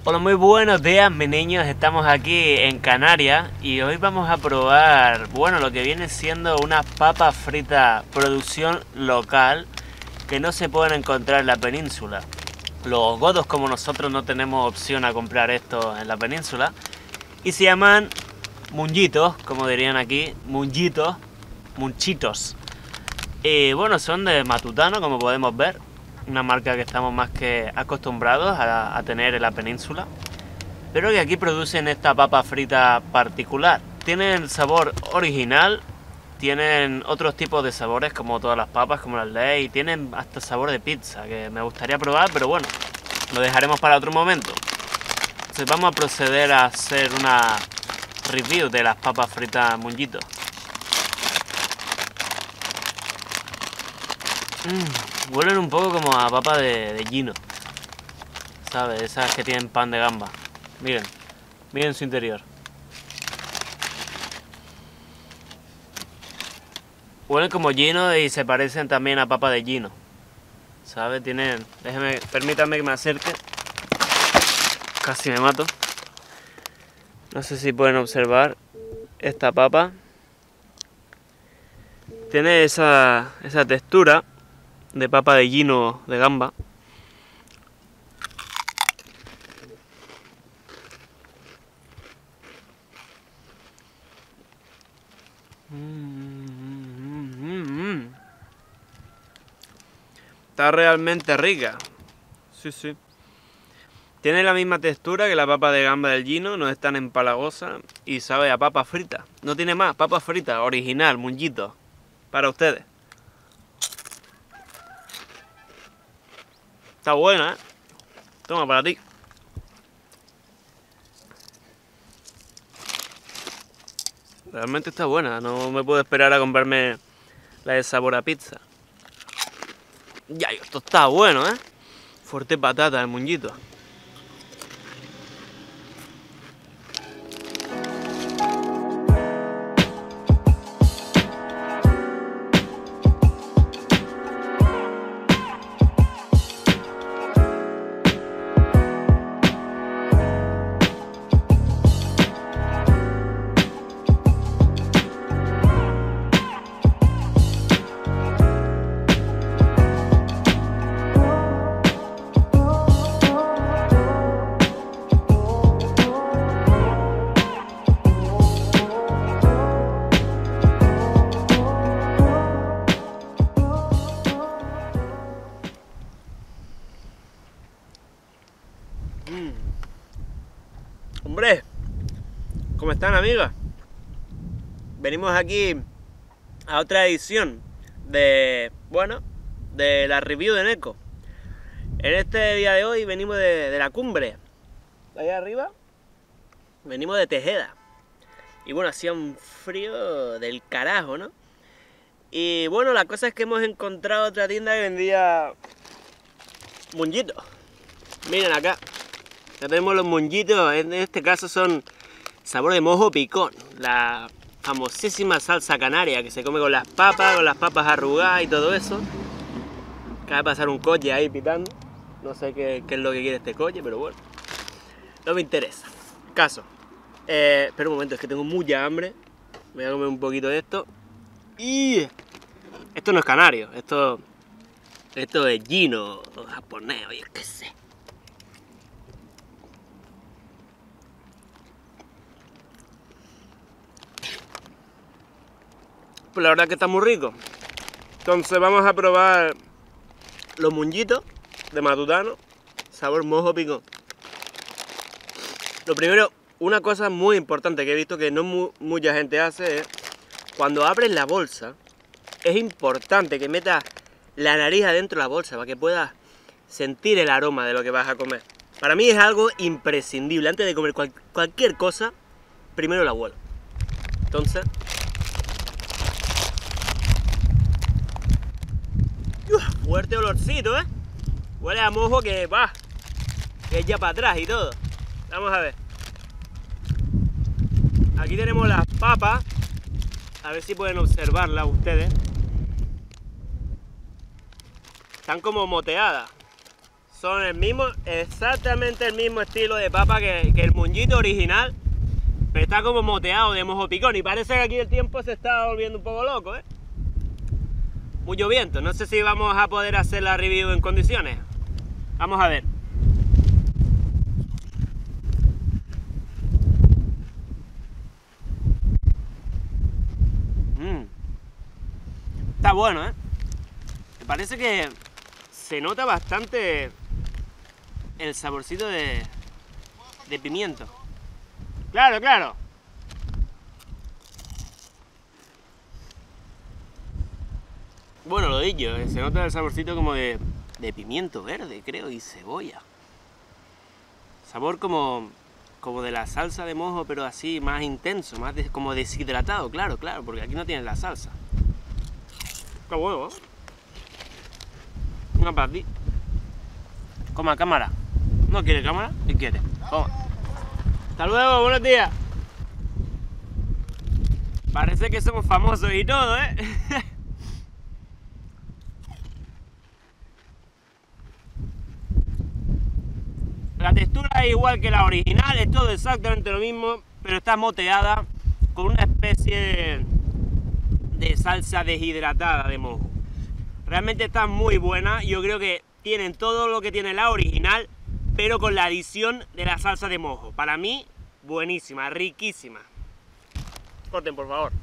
Hola, muy buenos días mis niños, estamos aquí en Canarias y hoy vamos a probar, bueno, lo que viene siendo unas papas fritas producción local que no se pueden encontrar en la península. Los godos como nosotros no tenemos opción a comprar esto en la península y se llaman mungitos, como dirían aquí, mungitos, munchitos. Y bueno, son de Matutano, como podemos ver. Una marca que estamos más que acostumbrados a tener en la península, pero que aquí producen esta papa frita particular. Tienen sabor original, tienen otros tipos de sabores como todas las papas, como las Lay's, y tienen hasta sabor de pizza, que me gustaría probar, pero bueno, lo dejaremos para otro momento. Entonces vamos a proceder a hacer una review de las papas fritas Mungitos. Huelen un poco como a papa de Gino, ¿sabes? Esas que tienen pan de gamba. Miren, miren su interior. Huelen como Gino y se parecen también a papa de Gino, ¿sabes? Tienen... permítanme que me acerque. Casi me mato. No sé si pueden observar esta papa. Tiene esa textura de papa de Gino de gamba. Está realmente rica. Sí. Tiene la misma textura que la papa de gamba del Gino, no es tan empalagosa y sabe a papa frita. No tiene más, papa frita, original, Mungito, para ustedes. Está buena, ¿eh? Toma, para ti. Realmente está buena, no me puedo esperar a comprarme la de sabor a pizza. Ya, esto está bueno, ¿eh? Fuerte patata el Mungito. Hombre, ¿cómo están, amigas? Venimos aquí a otra edición de, bueno, de la review de Neko. En este día de hoy venimos de la cumbre, de allá arriba, venimos de Tejeda. Y bueno, hacía un frío del carajo, ¿no? Y bueno, la cosa es que hemos encontrado otra tienda que vendía mungitos. Miren acá. Ya tenemos los mungitos, en este caso son sabor de mojo picón, la famosísima salsa canaria que se come con las papas arrugadas y todo eso. Acaba de pasar un coche ahí pitando, no sé qué es lo que quiere este coche, pero bueno, no me interesa. Caso, espera un momento, es que tengo mucha hambre, voy a comer un poquito de esto. Y esto no es canario, esto es Gino o japonés, oye, qué sé. Pues la verdad que está muy rico. Entonces vamos a probar los mungitos de Matutano, sabor mojo picón. Lo primero, una cosa muy importante que he visto que no mucha gente hace es, cuando abres la bolsa, es importante que metas la nariz adentro de la bolsa para que puedas sentir el aroma de lo que vas a comer. Para mí es algo imprescindible. Antes de comer cualquier cosa, primero la huelo. Entonces... fuerte olorcito, ¿eh? Huele a mojo que va, que es ya para atrás y todo. Vamos a ver. Aquí tenemos las papas. A ver si pueden observarlas ustedes. Están como moteadas. son el mismo, exactamente el mismo estilo de papa que el Munguito original, pero está como moteado de mojo picón y parece que aquí el tiempo se está volviendo un poco loco, ¿eh? Mucho viento, no sé si vamos a poder hacer la review en condiciones. Vamos a ver. Está bueno, ¿eh? Me parece que se nota bastante el saborcito de pimiento. Claro, claro. Bueno, lo dicho, se nota el saborcito como de pimiento verde, creo, y cebolla. Sabor como de la salsa de mojo, pero así más intenso, más como deshidratado, claro, porque aquí no tienes la salsa. Qué bueno, ¿eh? Una para ti. Coma, cámara. ¿No quiere cámara? ¿Qué quiere? Toma. Hasta luego, buenos días. Parece que somos famosos y todo, ¿eh? La textura es igual que la original, es todo exactamente lo mismo, pero está moteada con una especie de salsa deshidratada de mojo. Realmente está muy buena, yo creo que tienen todo lo que tiene la original, pero con la adición de la salsa de mojo. Para mí, buenísima, riquísima. Corten, por favor.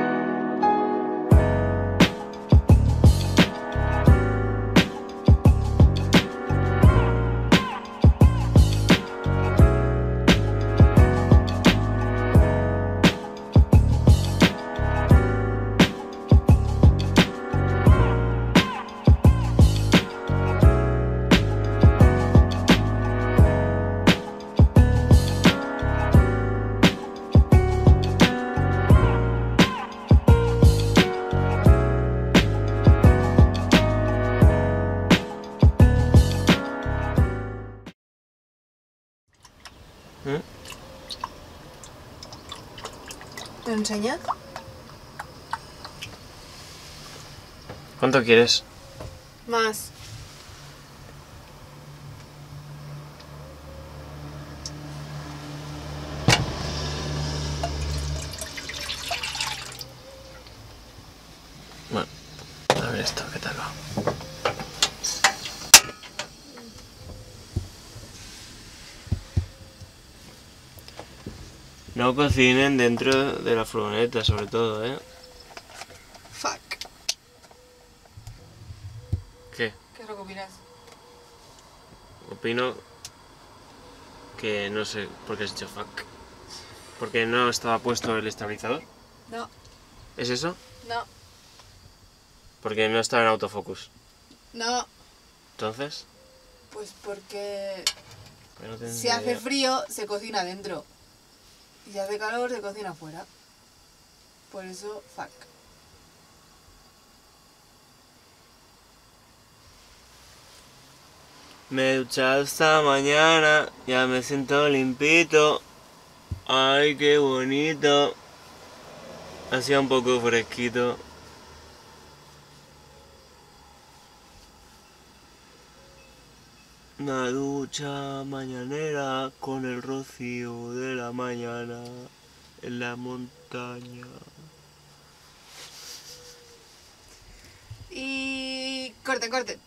¿Me lo enseñas? ¿Cuánto quieres? Más. Bueno, a ver esto, ¿qué tal va? No cocinen dentro de la furgoneta, sobre todo, ¿eh? Fuck. ¿Qué? ¿Qué es lo que opinas? Opino que no sé por qué has dicho fuck. ¿Porque no estaba puesto el estabilizador? No. ¿Es eso? No. Porque no estaba en autofocus. No. ¿Entonces? Pues porque Pues no te si hace entendería. frío se cocina dentro. Y si hace calor se cocina afuera. Por eso, fuck. Me he duchado esta mañana, ya me siento limpito. Ay, qué bonito. Hacía un poco fresquito. Una ducha mañanera con el rocío de la mañana en la montaña. Y... corte, corte.